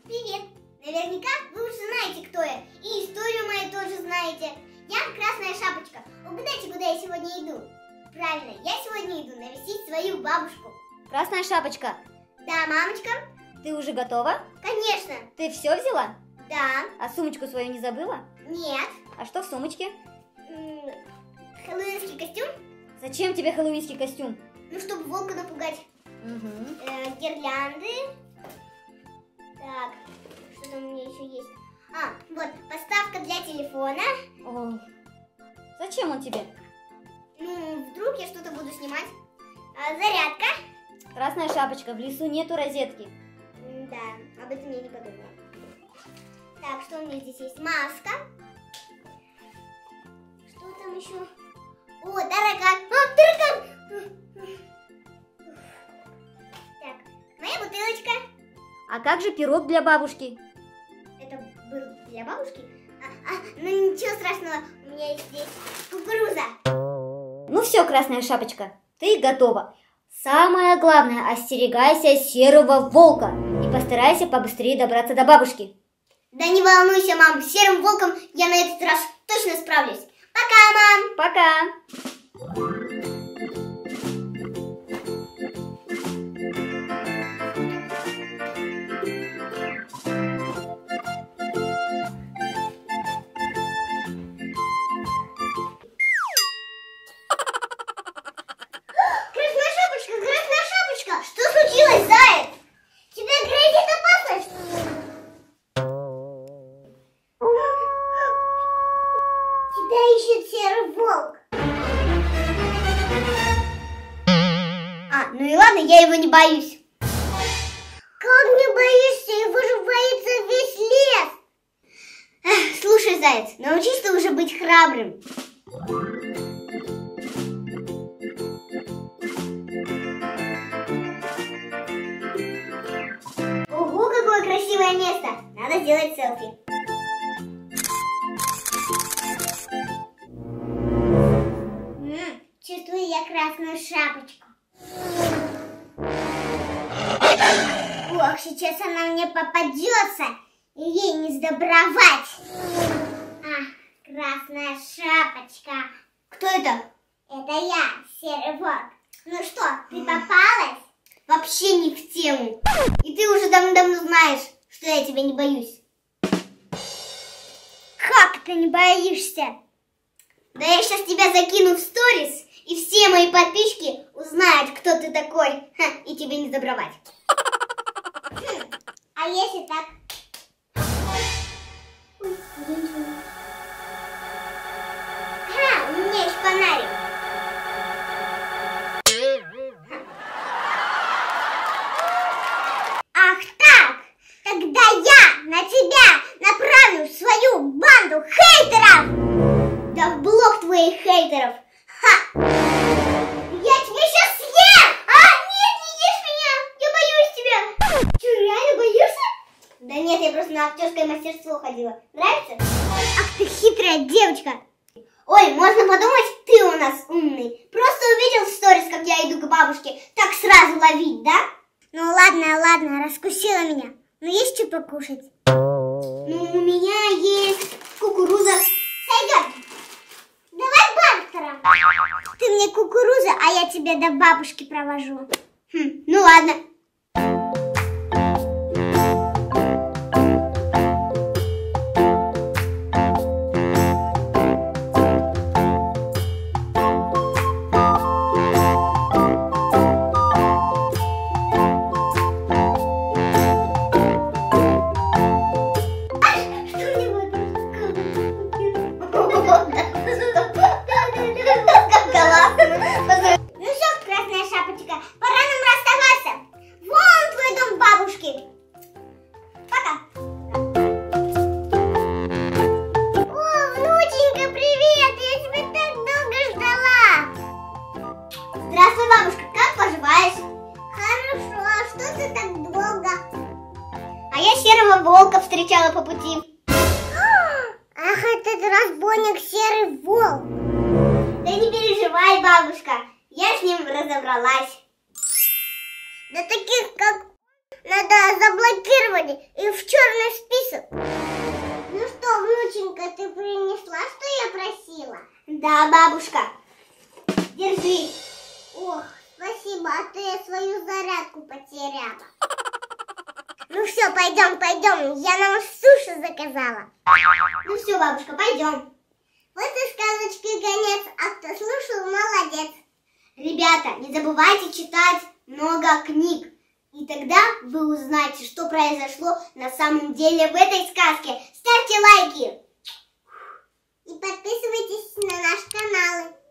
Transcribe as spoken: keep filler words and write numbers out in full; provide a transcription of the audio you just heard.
Привет! Наверняка вы уже знаете, кто я, и историю мою тоже знаете. Я Красная Шапочка. Угадайте, куда я сегодня иду? Правильно, я сегодня иду навестить свою бабушку. Красная Шапочка. Да, мамочка? Ты уже готова? Конечно. Ты все взяла? Да. А сумочку свою не забыла? Нет. А что в сумочке? М-м, хэллоуинский костюм? Зачем тебе хэллоуинский костюм? Ну, чтобы волка напугать. Угу. Э, гирлянды. Так, что там у меня еще есть? А, вот, подставка для телефона. О, зачем он тебе? Ну, вдруг я что-то буду снимать. А, зарядка. Красная Шапочка, в лесу нету розетки. М, Да, об этом я не подумала. Так, что у меня здесь есть? Маска. Что там еще? О, таракан. А, таракан! Так, моя бутылочка. А как же пирог для бабушки? Это был для бабушки? А, а, ну ничего страшного, у меня есть здесь кукуруза. Ну все, Красная Шапочка, ты готова. Самое главное, остерегайся серого волка и постарайся побыстрее добраться до бабушки. Да не волнуйся, мам, с серым волком я на этот раз точно справлюсь. Пока, мам! Пока! Красная Шапочка, Красная Шапочка! Что случилось, заяц? Тебя грозит опасность? Тебя ищет серый волк. А, ну и ладно, я его не боюсь. Как не боишься? Его же боится весь лес. Эх, слушай, заяц, научись ты уже быть храбрым. Ого, какое красивое место! Надо сделать селфи. М, чувствую я Красную Шапочку. Ох, сейчас она мне попадется, и ей не сдобровать. А, Красная Шапочка. Кто это? Это я, серый волк. Ну что, ты попалась? Вообще не в тему. И ты уже давно-давно знаешь, что я тебя не боюсь. Как ты не боишься? Да я сейчас тебя закину в сторис, и все мои подписчики узнают, кто ты такой. Ха, и тебе не забровать. Хм, а если так? Ой, ничего. Ха, у меня есть фонарик. Ах так! Тогда я на тебя направлю свою банду хейтеров! Да в блок твоих хейтеров! Ха! Я тебя сейчас съем! А, нет, не ешь меня! Я боюсь тебя! Че, реально боишься? Да нет, я просто на актерское мастерство ходила. Нравится? Ах ты хитрая девочка! Ой, можно подумать, ты у нас умный. Просто увидел в сторис, как я иду к бабушке, так сразу ловить, да? Ну ладно, ладно, раскусила меня. Но есть что покушать? Ну, у меня есть кукуруза. Сойдет. Давай бартером. Ты мне кукуруза, а я тебя до бабушки провожу. Хм, ну ладно. Ну все, Красная Шапочка, пора нам расставаться. Вон твой дом бабушки. Пока. О, внученька, привет! Я тебя так долго ждала. Здравствуй, бабушка, как поживаешь? Хорошо, а что ты так долго? А я серого волка встречала по пути. Ах, этот разбойник серый волк. Да не переживай, бабушка, я с ним разобралась. Да таких, как надо заблокировать. сегодня и в черный список. Ну что, внученька, ты принесла, что я просила? Да, бабушка. Держи. Ох, спасибо, а то я свою зарядку потеряла. Ну все, пойдем, пойдем, я нам суши заказала. Ну все, бабушка, пойдем. Вот и сказочки конец, а кто слушал, молодец. Ребята, не забывайте читать много книг. И тогда вы узнаете, что произошло на самом деле в этой сказке. Ставьте лайки. И подписывайтесь на наши каналы.